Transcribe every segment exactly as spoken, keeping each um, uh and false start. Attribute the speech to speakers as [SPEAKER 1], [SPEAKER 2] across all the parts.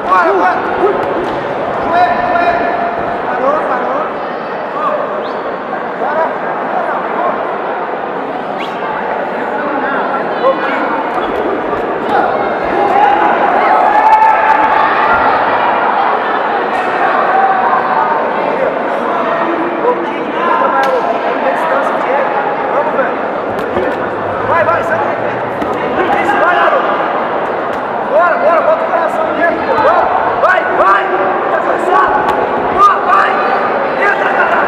[SPEAKER 1] Bora, bora! Joelho, joelho! Parou, parou! Bora! Vai, vai, sai! Isso, vai, garoto! Bora, bora, bota o coração dentro, pô! Vai, vai! Tá cansado? Bora, vai! Entra, cara!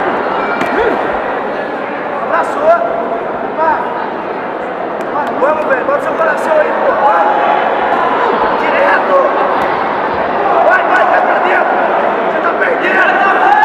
[SPEAKER 1] Abraçou! Vai! Vai, vamos, velho! Bota seu coração aí, pô! Vamos! Direto! Vai, vai, vai pra dentro! Você tá perdendo! Tá perdendo!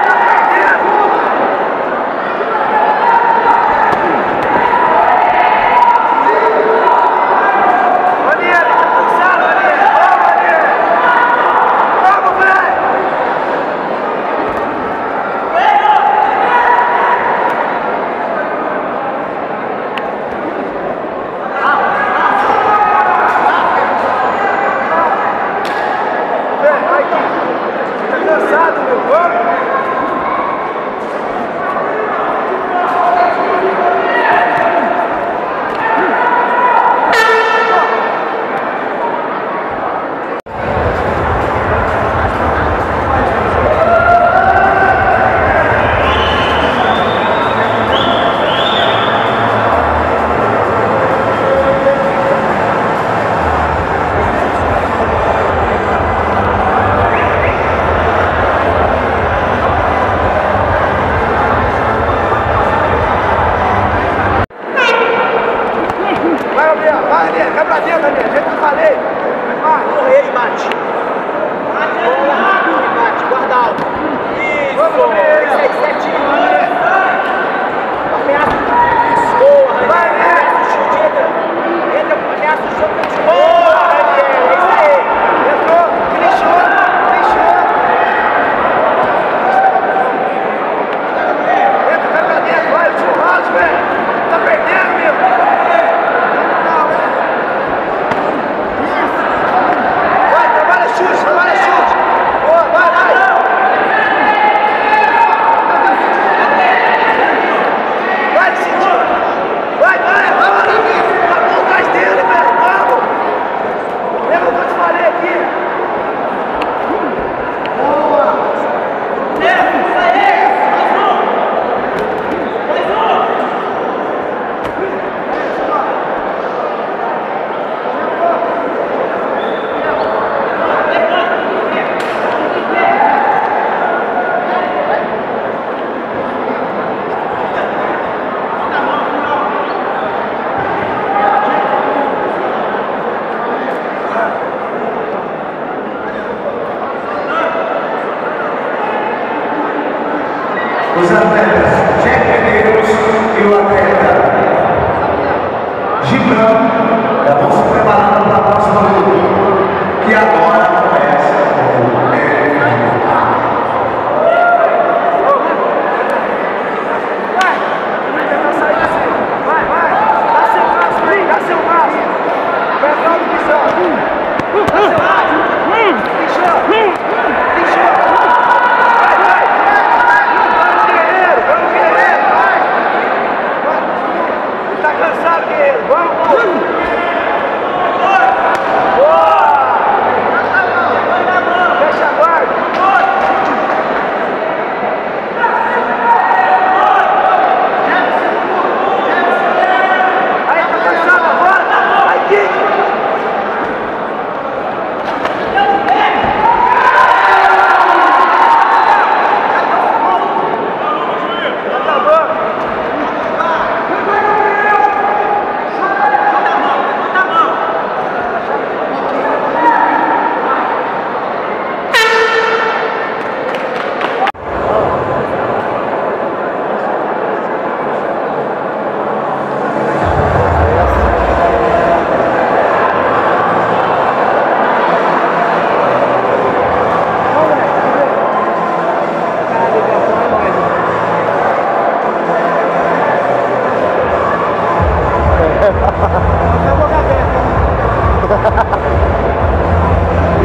[SPEAKER 2] Os atletas Jack Medeiros e o atleta Gibran já vão se preparando para a próxima luta, que agora começa o M M A.
[SPEAKER 1] Vai! Vai tentar sair assim! Vai, vai! Dá seu braço aí! Dá seu braço! Vai entrar no bichão! Dá seu braço! Bichão! Bichão! Vai, vai! Vamos, guerreiro! Vamos, guerreiro! Vai!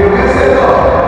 [SPEAKER 2] E o vencedor